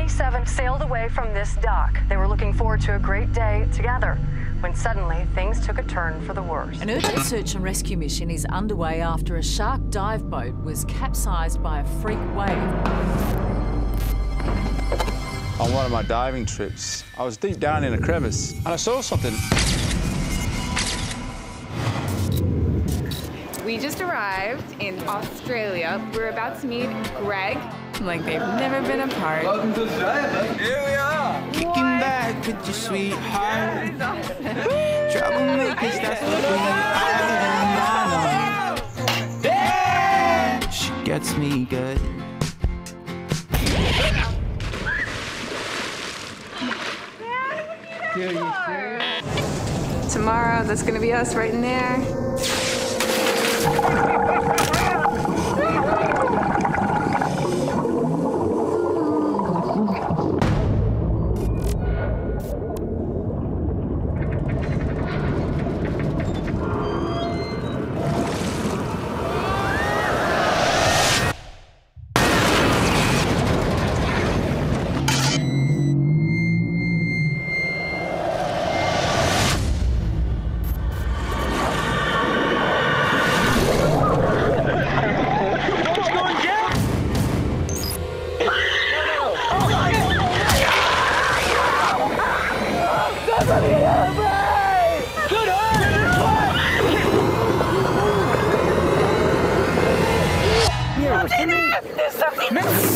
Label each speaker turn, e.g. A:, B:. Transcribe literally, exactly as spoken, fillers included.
A: twenty-seven sailed away from this dock. They were looking forward to a great day together, when suddenly things took a turn for the worse.
B: An urgent search and rescue mission is underway after a shark dive boat was capsized by a freak wave.
C: On one of my diving trips, I was deep down in a crevice and I saw something.
D: We just arrived in Australia. We're about to meet Greg. Like they've never been apart.
E: Welcome to Australia.
F: Here we are. Kicking back with your sweetheart. Troublemakers, that's the thing I know. She gets me good.
D: Tomorrow, that's gonna be us right in there.
F: There's something.